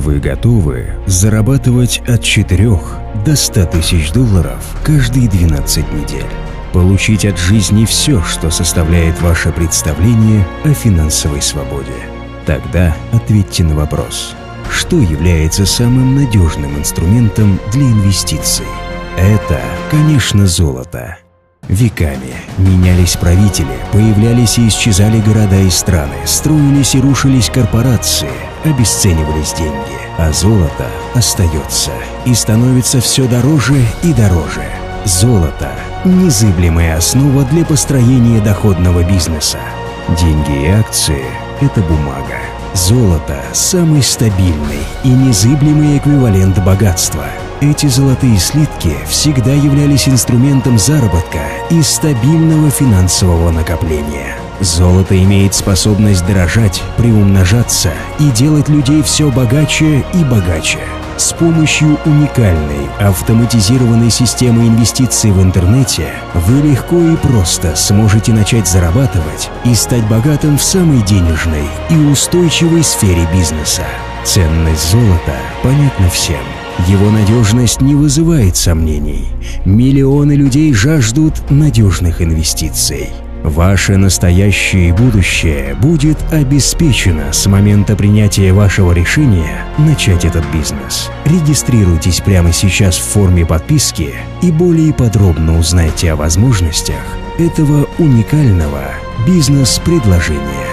Вы готовы зарабатывать от 4 до 100 тысяч долларов каждые 12 недель? Получить от жизни все, что составляет ваше представление о финансовой свободе? Тогда ответьте на вопрос: что является самым надежным инструментом для инвестиций? Это, конечно, золото. Веками менялись правители, появлялись и исчезали города и страны, строились и рушились корпорации, обесценивались деньги, а золото остается и становится все дороже и дороже. Золото – незыблемая основа для построения доходного бизнеса. Деньги и акции – это бумага. Золото – самый стабильный и незыблемый эквивалент богатства. Эти золотые слитки всегда являлись инструментом заработка и стабильного финансового накопления. Золото имеет способность дорожать, приумножаться и делать людей все богаче и богаче. С помощью уникальной автоматизированной системы инвестиций в интернете вы легко и просто сможете начать зарабатывать и стать богатым в самой денежной и устойчивой сфере бизнеса. Ценность золота понятна всем. Его надежность не вызывает сомнений. Миллионы людей жаждут надежных инвестиций. Ваше настоящее и будущее будет обеспечено с момента принятия вашего решения начать этот бизнес. Регистрируйтесь прямо сейчас в форме подписки и более подробно узнайте о возможностях этого уникального бизнес-предложения.